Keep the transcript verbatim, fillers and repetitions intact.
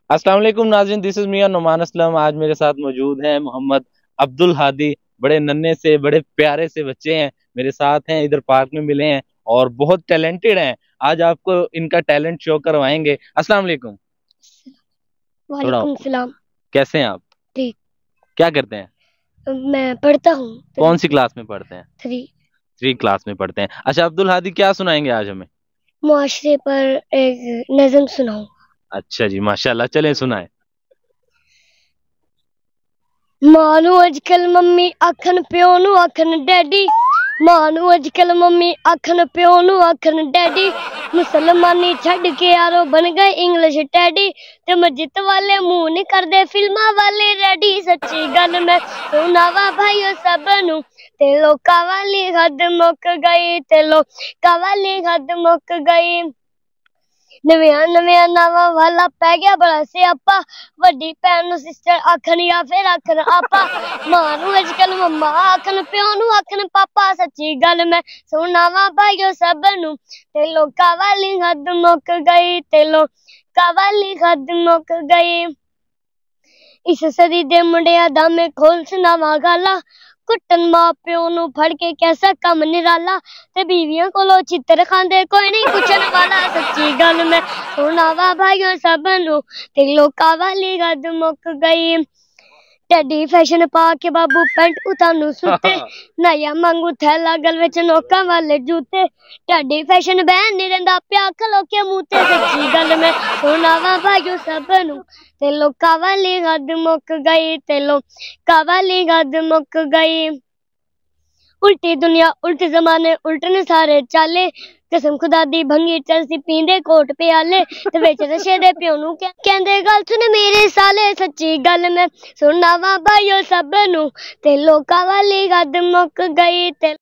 अस्सलाम वालेकुम नाज़रीन, दिस इज मियां नुमान असलम। आज मेरे साथ मौजूद हैं मोहम्मद अब्दुल हादी। बड़े नन्हे से बड़े प्यारे से बच्चे हैं, मेरे साथ हैं, इधर पार्क में मिले हैं और बहुत टैलेंटेड हैं। आज आपको इनका टैलेंट शो करवाएंगे। अस्सलाम वालेकुम। थोड़ा वालेकुम सलाम। कैसे हैं आप? ठीक। क्या करते हैं? मैं पढ़ता हूँ। कौन सी क्लास में पढ़ते हैं? थ्री। थ्री क्लास में पढ़ते हैं। अच्छा अब्दुल हादी, क्या सुनाएंगे आज हमें? मुआशरे पर एक नज़म सुनाऊं। अच्छा जी, माशाल्लाह, चलें सुनाए। मां नूं अजकल मम्मी आखन प्यो नूं आखन डैडी। मां नूं अजकल मम्मी आखन प्यो नूं आखन डैडी। मुसलमानी छड़ के यारो बन गए इंग्लिश टैडी। ते मस्जिद वाले मुंह नहीं करदे फिल्मां वाले रेडी। सच्ची गल मैं सुनावा भाईओ सब नूं, ते लोकां वाली हद मुक गई, ते लोकां वाली हद मुक गई। नविया नविया नावा वाला पै गया बड़ा स्यापा। वड्डी भैन नूं सिस्टर आखन या फिर आखन आपा। मां नूं अजकल मम्मा आखन प्यो नूं आखन पापा। सच्ची गल मैं सुनावा भाईओ सब नूं, ते लोकां वाली हद मुक गई, ते लोकां वाली हद मुक गई। इस सदी दे मुंडिया दा मैं खोल सुनावा गाला। कुट्टन मां प्यो नूं फड़ के कैसा कम निराला। ते बीवियां कोलों चित्तर खांदे कोई नहीं पुछण वाला। सच्ची गल मैं सुनावा भाईओ सब नूं, ते लोकां वाली हद मुक गई। टैडी फैशन पा के बाबू पैंट उतानू सुते। नया मांगू थैला गल विच नोकां वाले जूते। टैडी फैशन बैन नहीं रहिंदा प्या खलो के मुंह ते। सच्ची गल मैं सुनावा भाईओ सब नूं, ते लोकां वाली हद मुक गई, ते लोकां वाली हद मुक गई। उल्टी दुनिया उल्टे जमाने उल्टने सारे चाले। कसम खुदा दी भंगी चलसी पींदे कोट प्याले। ते विच नशे दे प्यो नूं कहंदे गल सुन मेरे साले। सच्ची गल मैं सुनावा भाईओ सब नूं, ते लोकां वाली हद मुक गई, ते